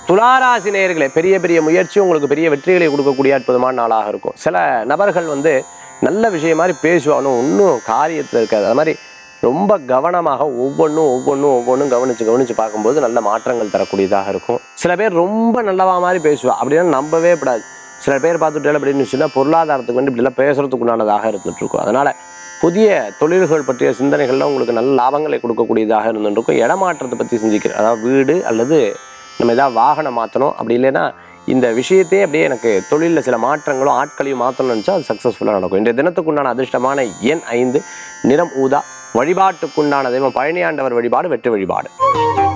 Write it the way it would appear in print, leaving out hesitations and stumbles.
துளாராசி நேயர்களே, பெரிய பெரிய முயற்சி உங்களுக்கு பெரிய வெற்றிகளை கொடுக்கக்கூடிய அற்புதமான நாளாக இருக்கும். சில நபர்கள் நல்ல விஷயம் மாதிரி பேசுவாங்க, ஒன்றும் காரியத்தில் இருக்காது. அது மாதிரி ரொம்ப கவனமாக ஒவ்வொன்றும் கவனித்து பார்க்கும்போது நல்ல மாற்றங்கள் தரக்கூடியதாக இருக்கும். சில பேர் ரொம்ப நல்லவா மாதிரி பேசுவா, அப்படின்னா நம்பவே கூடாது. சில பேர் பார்த்துட்டு அப்படின்னு சொன்னால் பொருளாதாரத்துக்கு இப்படிலாம் பேசுறதுக்கு உண்டானதாக இருந்துட்டு இருக்கும். அதனால் புதிய தொழில்கள் பற்றிய சிந்தனைகள்லாம் உங்களுக்கு நல்ல லாபங்களை கொடுக்கக்கூடியதாக இருந்துருக்கும். இடமாற்றத்தை பற்றி சிந்திக்கிறேன், அதாவது வீடு அல்லது நம்ம ஏதாவது வாகனம் மாற்றணும், அப்படி இல்லைன்னா இந்த விஷயத்தையே அப்படியே எனக்கு தொழிலில் சில மாற்றங்களும் ஆட்களையும் மாற்றணும்னு நினச்சா அது சக்ஸஸ்ஃபுல்லாக நடக்கும். இன்றைய தினத்துக்குண்டான அதிர்ஷ்டமான எண் 5, நிறம் ஊதா. வழிபாட்டுக்குண்டான தெய்வம் பழனி ஆண்டவர் வழிபாடு, வெற்றி வழிபாடு.